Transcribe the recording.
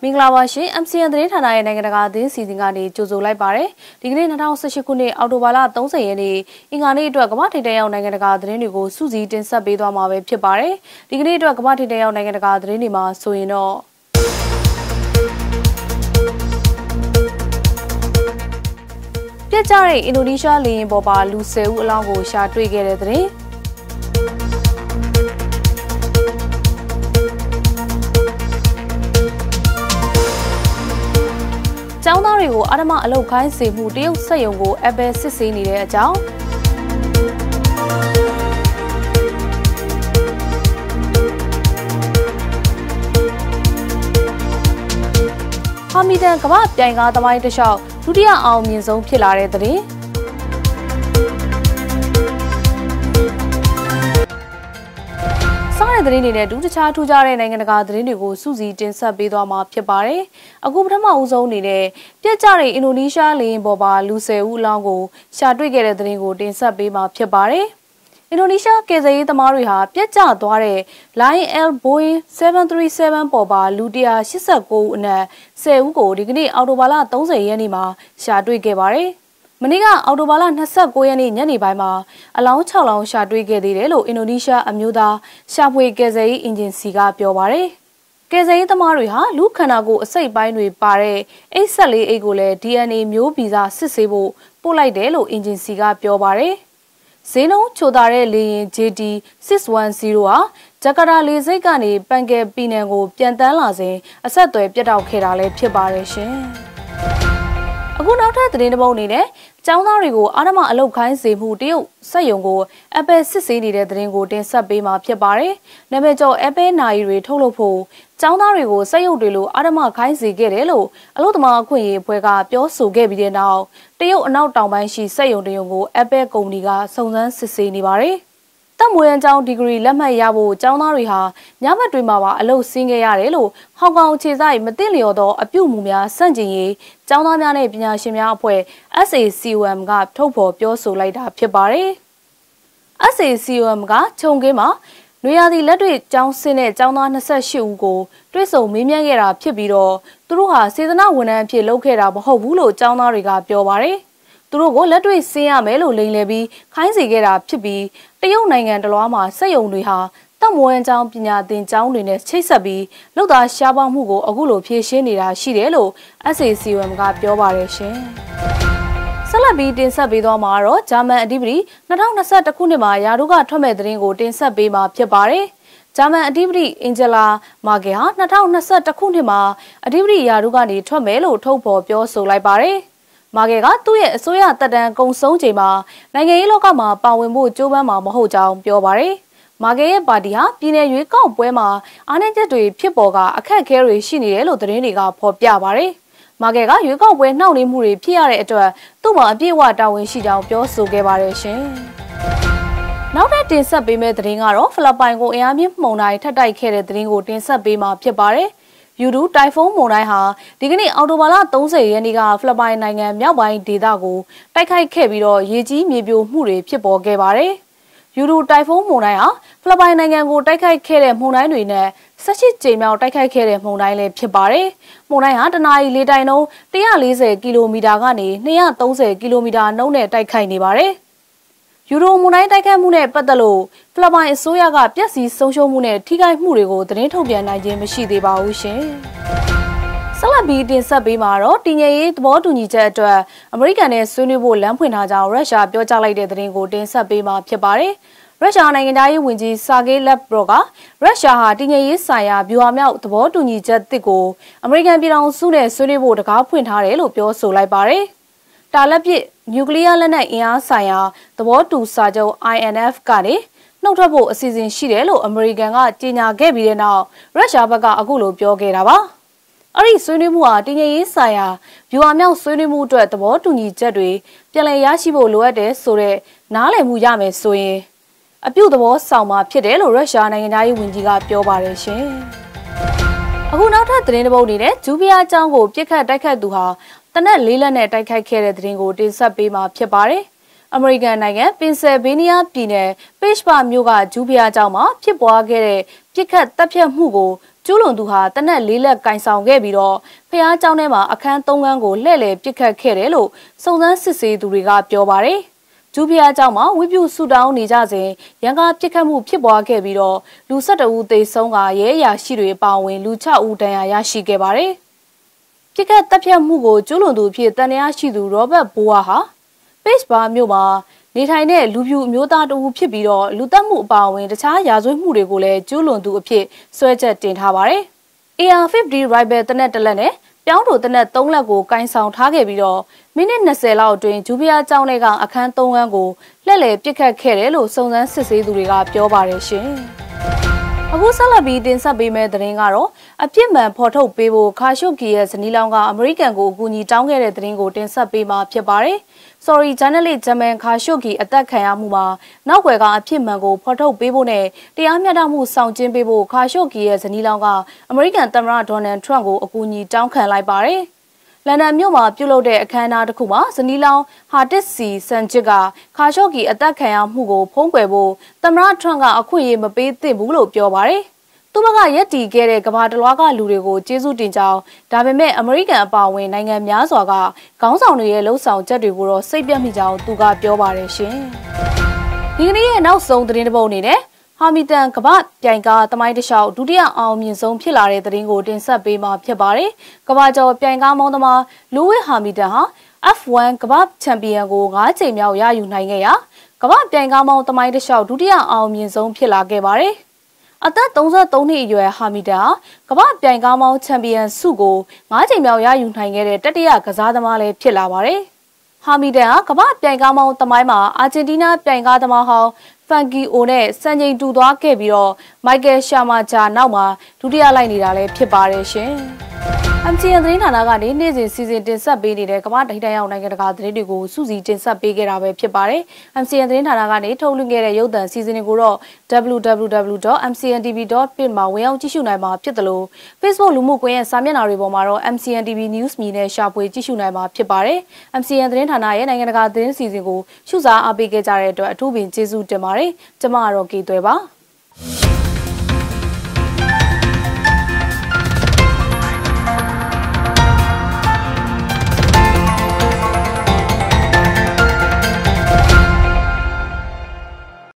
မင်္ဂလာပါရှင် MCN သတင်းဌာနရဲ့နိုင်ငံတကာသတင်းစီစဉ်ကနေကြိုဆိုလိုက်ပါရစေ။ဒီကနေ့2018ခုနှစ်အောက်တိုဘာလ30ရက်နေ့အင်္ဂါနေ့အတွက်ကမ္ဘာထိပ်တန်းရောက်နိုင်ငံတကာသတင်းတွေကိုစုစည်းတင်ဆက်ပေးသွားမှာပဲဖြစ်ပါတယ်။ဒီကနေ့အတွက်ကမ္ဘာထိပ်တန်းရောက်နိုင်ငံတကာသတင်းတွေမှာဆိုရင်တော့ပြတ်ကျတဲ့အင်ဒိုနီးရှားလေယာဉ်ပေါ်ပါလူ10ဦးအလောင်းကိုရှာတွေ့ခဲ့တဲ့သတင်းကျောင်းသားတွေကိုအာဓမအလုပ်ခိုင်းစေမှုတရုတ်စက်ရုံကို Apple စစ်ဆေးနေတဲ့အကြောင်းဟာမီဒန်ကမ္ဘာပြိုင်ကားသမိုင်းတစ်လျှောက်ဒုတိယအောင်မြင်ဆုံးဖြစ်လာတဲ့သတင်းစားတဲ့သတင်းတွေနဲ့ဒုတခြားထူးခြားတဲ့နိုင်ငံတကာသတင်းတွေကိုစုစည်းတင်ဆက်ပေးသွားမှာဖြစ်ပါတယ်။အခုပထမအဦးဆုံးအနေနဲ့ပြတ်ကျတဲ့အင်ဒိုနီးရှားလေယာဉ်ပေါ်ပါလူ10ဦးအလောင်းကိုရှာတွေ့ခဲ့တဲ့သတင်းကိုတင်ဆက်ပေးမှာဖြစ်ပါတယ်။အင်ဒိုနီးရှားကယ်ဆယ်ရေးသမားတွေဟာပြတ်ကျသွားတဲ့ Lion Air Boeing 737ပေါ်ပါလူ189ဦးအနက်10ဦးကိုဒီကနေ့အောက်တိုဘာလ30ရက်နေ့မှာရှာတွေ့ခဲ့ပါတယ်။မနေ့ကအောက်တိုဘာလ29ရက်နေ့ညနေပိုင်းမှာအလောင်း6လောင်းရှာတွေ့ခဲ့သေးတယ်လို့အင်ဒိုနီးရှားအမျိုးသားရှာဖွေကယ်ဆယ်ရေးအင်ဂျင်စီကပြောပါတယ်။ကယ်ဆယ်ရေးသမားတွေဟာလူခန္ဓာကိုယ်အစိတ်ပိုင်းတွေပါတဲ့ H14 အိတ်ကိုလည်း DNA မျိုးဗီဇစစ်ဆေးဖို့ပို့လိုက်တယ်လို့အင်ဂျင်စီကပြောပါတယ်။ဈေးနှုန်းချိုသာတဲ့လေယာဉ် JT610 ဟာဂျကာတာလေဆိပ်ကနေပန်ကယ်ပီနန်ကိုပြန်တန်းလာစဉ်အဆက်အသွယ်ပြတ်တောက်ခဲ့တာလည်းဖြစ်ပါတယ်ရှင်။အခုနောက်ထပ်သတင်းတစ်ပုဒ်အနေနဲ့ကျောင်းသားတွေကိုအာဓမအလုပ်ခိုင်းစေမှုတရုတ်စက်ရုံကို Apple စစ်ဆေးနေတဲ့သတင်းကိုတင်ဆက်ပေးမှာဖြစ်ပါတယ်။နာမည်ကျော် Apple နိုင်တွေထုတ်လုပ်ဖို့ကျောင်းသားတွေကိုစက်ရုံတွေလိုအာဓမခိုင်းစေခဲ့တယ်လို့အလုပ်သမားအခွင့်အရေးအဖွဲ့ကပြောဆိုခဲ့ပြီးတဲ့နောက်တရုတ်အနောက်တောင်ပိုင်းရှိစက်ရုံတရုံကို Apple ကုမ္ပဏီကစုံစမ်းစစ်ဆေးနေပါတယ်။တက်မွေးရန်ကျောင်းဒီဂရီလက်မှတ်ရဖို့ကျောင်းသားတွေဟာညဘက်တွေမှာပါအလုပ်ဆင်းခဲ့ရတယ်လို့ဟောင်ကောင်ခြေဆိုင်မသိလျော်သောအပြုအမူများစန့်ကျင်ရေးကျောင်းသားများနဲ့ပညာရှင်များအဖွဲ့ SACOM ကထုတ်ဖော်ပြောဆိုလိုက်တာဖြစ်ပါတယ်။ SACOM ကခြုံကင်းမှာနွေရာသီလက်တွေ့ကျောင်းဆင်းတဲ့ကျောင်းသား28ဦးကိုတွေ့ဆုံမေးမြန်းခဲ့တာဖြစ်ပြီးတော့သူတို့ဟာစေတနာဝန်ထမ်းအဖြစ်လုပ်ခဲ့တာမဟုတ်ဘူးလို့ကျောင်းသားတွေကပြောပါတယ်။သူတို့ကိုလက်တွေ့ဆင်းရမယ်လို့လိမ်လည်ပြီးခိုင်းစေခဲ့တာဖြစ်ပြီးတရုတ်နိုင်ငံတလွှားမှာစက်ရုံတွေဟာတက်မွေးကျောင်းပညာသင်ကျောင်းတွေနဲ့ချိတ်ဆက်ပြီးလုပ်သားရှားပါမှုကိုအခုလိုဖြေရှင်းနေတာရှိတယ်လို့ SACOM ကပြောပါတယ်ရှင်။ဆက်လက်ပြီးတင်ဆက်ပေးသွားမှာတော့ဂျာမန်အဓိပတိ2021ခုနှစ်မှာယာတို့ကထွက်မဲ့သတင်းကိုတင်ဆက်ပေးမှာဖြစ်ပါတယ်။ဂျာမန်အဓိပတိအင်ဂျလာမာဂယ်ဟာ2021ခုနှစ်မှာအဓိပတိယာတို့ကနေထွက်မယ်လို့ထုတ်ဖော်ပြောဆိုလိုက်ပါတယ်။မာဂယ်ကသူ့ရဲ့အစိုးရတပ်တန်းကုံဆုံးချိန်မှာနိုင်ငံရေးလောကမှာပါဝင်ဖို့ကြိုးပမ်းမှာမဟုတ်ကြောင်းပြောပါတယ်။မာဂယ်ရဲ့ပါတီဟာပြည်내ရွေးကောက်ပွဲမှာအားနည်းချက်တွေဖြစ်ပေါ်ကအခက်အခဲတွေရှိနေတယ်လို့သတင်းတွေကဖော်ပြပါတယ်။မာဂယ်ကရွေးကောက်ပွဲနှောင့်နှေးမှုတွေဖြစ်ရတဲ့အတွက်သူ့မှာအပြည့်အဝတာဝန်ရှိကြောင်းပြောဆိုခဲ့ပါတယ်ရှင်။နောက်ထပ်တင်ဆက်ပေးမယ့်သတင်းကတော့ဖိလစ်ပိုင်ကိုအင်အားမြင့်မုန်တိုင်းထပ်တိုက်ခဲ့တဲ့သတင်းကိုတင်ဆက်ပေးမှာဖြစ်ပါတယ်။ယူဒူတိုင်ဖုန်းမုန်တိုင်းဟာဒီကနေ့အောက်တိုဘာလ30ရက်နေ့ကဖိလစ်ပိုင်နိုင်ငံမြောက်ပိုင်းဒေသကိုတိုက်ခိုက်ခဲ့ပြီးတော့ရေကြီးမြေပြိုမှုတွေဖြစ်ပေါ်ခဲ့ပါတယ်။ယူဒူတိုင်ဖုန်းမုန်တိုင်းဟာဖိလစ်ပိုင်နိုင်ငံကိုတိုက်ခိုက်ခဲ့တဲ့မုန်တိုင်းတွေနဲ့18ကြိမ်မြောက်တိုက်ခိုက်ခဲ့တဲ့မုန်တိုင်းလည်းဖြစ်ပါတယ်။မုန်တိုင်းဟာတနအီလေတိုင်နှုန်း140ကီလိုမီတာကနေ230ကီလိုမီတာနှုန်းနဲ့တိုက်ခိုက်နေပါတယ်။ယူရိုမုန်တိုင်းတိုက်ခတ်မှုနဲ့ပတ်သက်လို့ဖိလစ်ပိုင်အစိုးရကပျက်စီးဆုံးရှုံးမှုနဲ့ထိခိုက်မှုတွေကိုသတင်းထုတ်ပြန်နိုင်ခြင်းမရှိသေးပါဘူးရှင်။ဆက်လက်ပြီးတင်ဆက်ပေးမှာတော့တည်ငြိမ်ရေးသဘောတူညီချက်အတွက်အမေရိကန်နဲ့ဆွေးနွေးဖို့လမ်းဖွင့်ထားကြောင်းရုရှားပြောကြားလိုက်တဲ့သတင်းကိုတင်ဆက်ပေးမှာဖြစ်ပါတယ်။ရုရှားနိုင်ငံသားရေးဝန်ကြီးဆာဂေးလက်ဗရော့ကရုရှားဟာတည်ငြိမ်ရေးဆိုင်ရာဗျူဟာမြောက်သဘောတူညီချက်တစ်ကိုအမေရိကန်ပြည်ထောင်စုနဲ့ဆွေးနွေးဖို့တကားဖွင့်ထားတယ်လို့ပြောဆိုလိုက်ပါတယ်။တာလက်ပစ်နျူကလ িয়ার လက်နက်အင်အားဆိုင်ရာသဘောတူစာချုပ် INF ကနေနှုတ်ထွက်ဖို့အစီအစဉ်ရှိတယ်လို့အမေရိကန်ကကြေညာခဲ့ပြီးတဲ့နောက်ရုရှားဘက်ကအခုလိုပြောခဲ့တာပါ။အဲ့ဒီဆွေးနွေးမှုဟာတည်ငြိမ်ရေးဆိုင်ရာဗျူဟာမြောက်ဆွေးနွေးမှုအတွက်သဘောတူညီချက်တွေပြန်လည်ရရှိဖို့လိုအပ်တယ်ဆိုတဲ့နားလည်မှုရမယ်ဆိုရင်အပြုသဘောဆောင်မှာဖြစ်တယ်လို့ရုရှားနိုင်ငံသားရေးဝန်ကြီးကပြောပါတယ်ရှင်။အခုနောက်ထပ်သတင်းတစ်ပုဒ်အနေနဲ့ဂျူဘီယာအကြောင်းကိုပြစ်ခတ်တိုက်ခတ်သူဟာတနက်၄လက်နဲ့တိုက်ခိုက်ခဲ့တဲ့သတင်းကိုတင်ဆက်ပေးမှာဖြစ်ပါတယ်။အမေရိကန်နိုင်ငံပင်ဆယ်ဗေးနီးယားပြည်နယ်ပေ့ချ်ဘာမြို့ကဂျူဘီယာကျောင်းမှာဖြစ်ပွားခဲ့တဲ့ပြစ်ခတ်တပ်ဖြတ်မှုကိုကျူးလွန်သူဟာတနက်လေးလက်ကင်ဆောင်ခဲ့ပြီးတော့ဖျားเจ้าထဲမှာအခန်း3ခန်းကိုလှည့်လည်ပစ်ခတ်ခဲ့တယ်လို့စုံစမ်းစစ်ဆေးသူတွေကပြောပါတယ်။ကျူးဖျားเจ้าမှာဝိပုဆူတောင်းနေကြစဉ်ရန်ကားပစ်ခတ်မှုဖြစ်ပွားခဲ့ပြီးတော့လူ12ဦးသေဆုံးကရဲအရာရှိတွေအပါအဝင်လူ6ဦးဒဏ်ရာရရှိခဲ့ပါတယ်။ပစ်ခတ်တပ်ဖြတ်မှုကိုကျူးလွန်သူအဖြစ်တန်တရားရှိသူရောဘတ်ဘိုဝါဟာပေ့စ်ဘာမြို့မှာနေထိုင်တဲ့လူပြူအမျိုးသားတဦးဖြစ်ပြီးတော့လူသက်မှုအပါအဝင်တခြားရာဇဝတ်မှုတွေကိုလည်းကျူးလွန်သူအဖြစ်ဆွဲချက်တင်ထားပါတယ်။ AR-50 Rifle တနက်တစ်လက်နဲ့ပြောင်းတိုတနက်3လက်ကိုကင်ဆောင်ထားခဲ့ပြီးတော့မိနစ်20လောက်အတွင်းဂျူဘီယာကျောင်းထဲကအခန်း3ခန်းကိုလှည့်လည်ပစ်ခတ်ခဲ့တယ်လို့စုံစမ်းစစ်ဆေးသူတွေကပြောပါတယ်ရှင်။အခုဆက်လက်ပြီးတင်ဆက်ပေးမယ့်သတင်းကတော့အပြစ်မှန်ဖော်ထုတ်ပေးဖို့ခါရှုဂီရဲ့ဇနီးလောင်းကအမေရိကန်ကိုအကူအညီတောင်းခဲ့တဲ့သတင်းကိုတင်ဆက်ပေးမှာဖြစ်ပါတယ်။ Sorry Journalist ဂျမန်ခါရှုဂီအသက်ခံရမှုမှာနောက်ွယ်ကအပြစ်မှန်ကိုဖော်ထုတ်ပေးဖို့နဲ့တရားမျှတမှုဆောင်ကျဉ်ပေးဖို့ခါရှုဂီရဲ့ဇနီးလောင်းကအမေရိကန်သမ္မတဒေါ်နယ်ထရန့်ကိုအကူအညီတောင်းခံလိုက်ပါတယ်။လန်ဒန်မြို့မှာပြုလုပ်တဲ့အခမ်းအနားတစ်ခုမှာဇနီးလောင်းဟာတစ်စီဆန်ဂျစ်ကခါရှုဂီအသက်ခံရမှုကိုဖုံးကွယ်ဖို့သမ္မတထရန့်ကအခွင့်အရေးမပေးသင့်ဘူးလို့ပြောပါတယ်။သူမကရက်တီခဲ့တဲ့ကမ္ဘာတလွှားကလူတွေကိုကျေးဇူးတင်ကြောင်းဒါပေမဲ့အမေရိကန်အပါအဝင်နိုင်ငံများစွာကခေါင်းဆောင်တွေရဲ့လှုပ်ဆောင်ချက်တွေကိုတော့စိတ်ပြတ်မိကြောင်းသူကပြောပါတယ်ရှင်။ဒီကနေ့ရဲ့နောက်ဆုံးသတင်းတစ်ပုဒ်အနေနဲ့ဟာမီတန်ကမ္ဘာပြိုင်ကားသမိုင်းတစ်လျှောက်ဒုတိယအောင်မြင်ဆုံးဖြစ်လာတဲ့သတင်းကိုတင်ဆက်ပေးမှာဖြစ်ပါတယ်။ကမ္ဘာကျော်ပြိုင်ကားမောင်းသမားလူဝစ်ဟာမီတန်ဟာ F1 ကမ္ဘာချန်ပီယံကို9ချိန်မြောက်ရယူနိုင်ခဲ့ရာကမ္ဘာပြိုင်ကားမောင်းသမိုင်းတစ်လျှောက်ဒုတိယအောင်မြင်ဆုံးဖြစ်လာခဲ့ပါတယ်။အသက်33နှစ်အရွယ်ဟာမီတန်ကမ္ဘာပြိုင်ကားမောင်းချန်ပီယံဆုကို9ချိန်မြောက်ရယူနိုင်ခဲ့တဲ့တတိယကစားသမားလည်းဖြစ်လာပါတယ်။ဟာမီတန်ကမ္ဘာပြိုင်ကားမောင်းသမိုင်းမှာအာဂျင်တီးနားပြိုင်ကားသမားဟောင်းဖန်ကီအိုနဲ့စံချိန်တူသွားခဲ့ပြီးတော့မိုက်ကယ်ရှာမာဂျာနောက်မှာဒုတိယလိုက်နေတာလည်းဖြစ်ပါတယ်ရှင်။ MCN သတင်းဌာနကနေနေ့စဉ်စီစဉ်တင်ဆက်ပေးနေတဲ့ကမ္ဘာ့တိုင်းအောင်နိုင်ငံတကာသတင်းတွေကိုစူးစီးတင်ဆက်ပေးခဲ့တာပဲဖြစ်ပါတယ်။ MCN သတင်းဌာနကနေထုတ်လွှင့်ခဲ့တဲ့ရုပ်သံစီစဉ်တွေကိုတော့ www.mcntv.page မှာဝင်ရောက်ကြည့်ရှုနိုင်မှာဖြစ်တယ်လို့ Facebook လူမှုကွန်ရက်စာမျက်နှာတွေပေါ်မှာတော့ MCN TV News မြင်နဲ့ရှာဖွေကြည့်ရှုနိုင်မှာဖြစ်ပါတယ်။ MCN သတင်းဌာနရဲ့နိုင်ငံတကာသတင်းစီစဉ်ကိုရှုစားအားပေးခဲ့ကြတဲ့အတွက်အထူးပင်ကျေးဇူးတင်ပါတယ်။ကျွန်မကတော့ကေသွဲပါ။